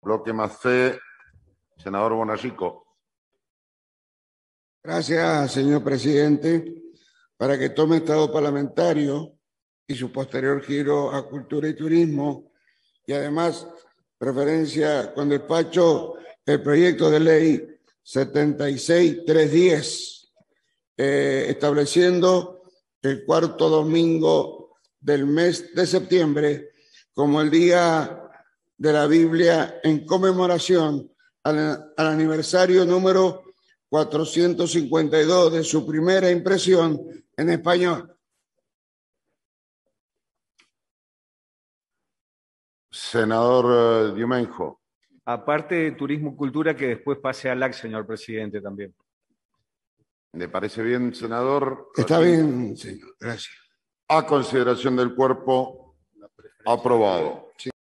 Bloque Más Fe, senador Bonallico. Gracias, señor presidente. Para que tome estado parlamentario y su posterior giro a Cultura y Turismo, y además preferencia con despacho el proyecto de ley 76310, estableciendo el cuarto domingo del mes de septiembre como el Día de la Biblia en conmemoración al aniversario número 452 de su primera impresión en español. Senador Diumenjo. Aparte de Turismo y Cultura, que después pase al LAC, señor presidente, también. ¿Le parece bien, senador? Está bien, señor. Gracias. A consideración del cuerpo, aprobado.